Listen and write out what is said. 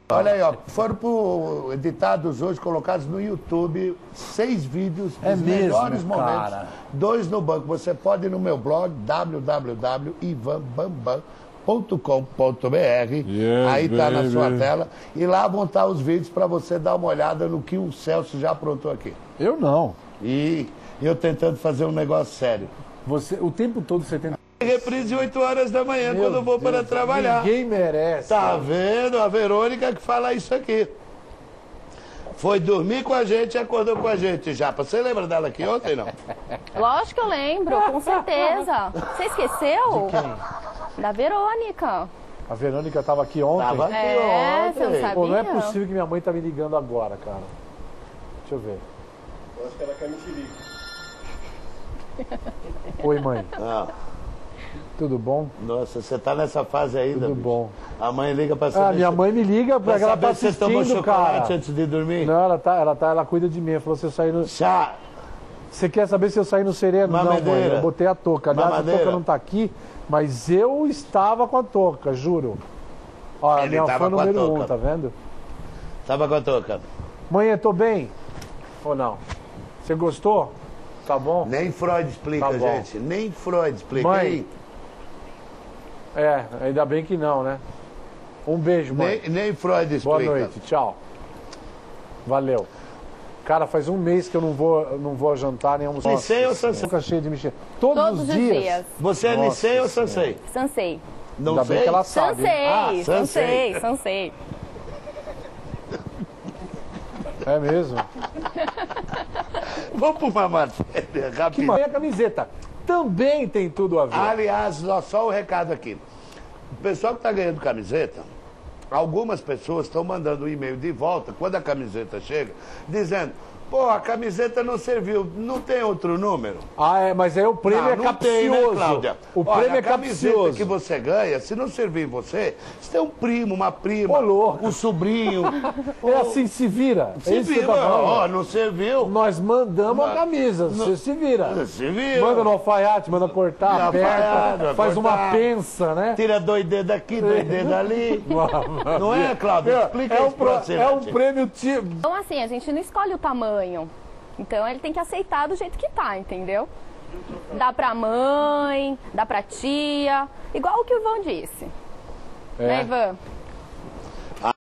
Olha aí, ó, foram editados hoje, colocados no YouTube, 6 vídeos dos melhores momentos, cara. 2 no banco. Você pode ir no meu blog, www.ivanbambam.com.br, aí tá na sua tela, e lá vão estar os vídeos para você dar uma olhada no que o Celso já aprontou aqui. Eu não. E eu tentando fazer um negócio sério. Você, o tempo todo você tenta... Reprise 8 horas da manhã, quando eu vou para trabalhar. Ninguém merece. Tá vendo? A Verônica que fala isso aqui. Foi dormir com a gente e acordou com a gente, Japa. Você lembra dela aqui ontem, não? Lógico que eu lembro, com certeza. Você esqueceu? De quem? Da Verônica. A Verônica estava aqui ontem? Tava aqui ontem. Você não sabia? Pô, não é possível que minha mãe tá me ligando agora, cara. Deixa eu ver. Eu acho que ela quer me xerife. Oi, mãe. Ah. Tudo bom? Nossa, você tá nessa fase ainda, Tudo bicho. bom. A mãe liga pra saber... minha mãe me liga pra ela tá se você tomou assistindo, chocolate cara. antes de dormir? Não, ela cuida de mim. Ela falou, se eu sair no... Chá. Você quer saber se eu saí no sereno? Mamadeira. Não, mãe, eu botei a touca. Aliás, a touca não tá aqui, mas eu estava com a touca, juro. Ó, Ele minha tava fã com a número touca. 1, tá vendo? Tava com a touca. Mãe, eu tô bem? Ou não? Você gostou? Tá bom? Nem Freud explica, Tá bom. gente. Nem Freud explica. Mãe. Hein? Ainda bem que não, né? Um beijo, mãe. Nem Freud explica. Boa noite, tchau. Valeu. Cara, faz um mês que eu não vou jantar nem almoçar. Nicei ou Sansei? Boca cheia de mexer. Todos os dias. Você é Nossa Nicei ou Senhora. Sansei? Sansei. Não Ainda sei. bem que ela sabe. Sansei, Sansei. Sansei. É mesmo? Vamos para uma matéria Que rápido. a camiseta também tem tudo a ver. Aliás, só o recado aqui. O pessoal que está ganhando camiseta, algumas pessoas estão mandando um e-mail de volta, quando a camiseta chega, dizendo, pô, a camiseta não serviu, não tem outro número? Mas aí o prêmio é não capcioso. tem, né, Cláudia? O Olha, prêmio é a camiseta capcioso. que você ganha, se não servir em você, você tem um primo, uma prima, Ô, louco. um sobrinho. É assim, se vira. Se é isso que vira, você tá falando. ó, não serviu. Nós mandamos a camisa, você se vira. Se vira. Manda no alfaiate, manda cortar, No aperta, alfaiate, faz uma cortar. pensa, né? Tira 2 dedos daqui, 2 dedos ali. Não é, Cláudia? Explica isso pra você. É um prêmio tipo... Então, assim, a gente não escolhe o tamanho. Então, ele tem que aceitar do jeito que tá, entendeu? Dá pra mãe, dá pra tia. Igual o que o Ivan disse. Né, Ivan?